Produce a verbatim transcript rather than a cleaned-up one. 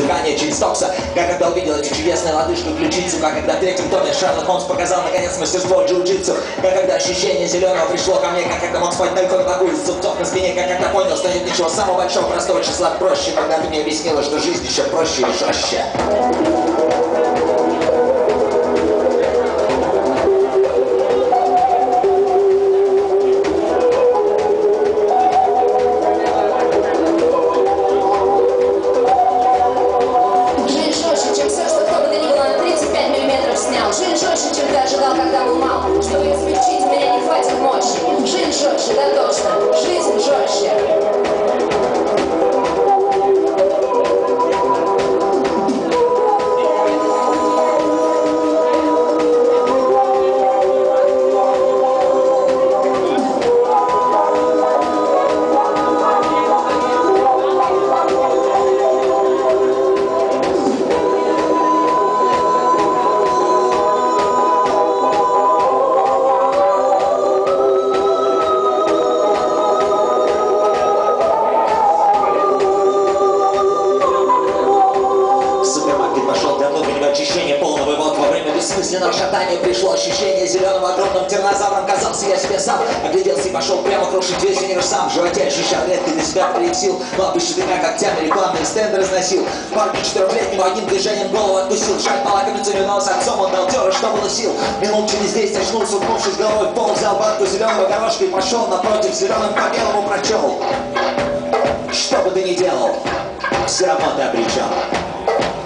дыхание через токса. Как когда увидел эту чудесную лодыжку ключицу, как когда в третьем томе Шерлок Холмс показал наконец мастерство джиу-джитсу, как когда ощущение зеленого пришло ко мне, как когда мог спать на иконе такую из зубцов на спине, как когда понял, что нет ничего самого большого, простого числа проще, когда ты мне объяснила, что жизнь еще проще и жестче. Бессмысленного шатания пришло ощущение зеленого огромным тернозавром. Казался я себе сам, огляделся и пошел прямо крушить весь универсам. В животе ощущал редкий для себя прилив сил, но обычно дымя когтями рекламные стенды разносил. Парню четырехлетнему одним движением голову откусил. Жаль полакомиться вино с отцом, он дал теры, что было сил. Минут через десять очнулся, уткнувшись головой в пол, взял банку зеленого горошка и пошел напротив, зеленым по белому прочел: что бы ты ни делал, все равно ты обречен.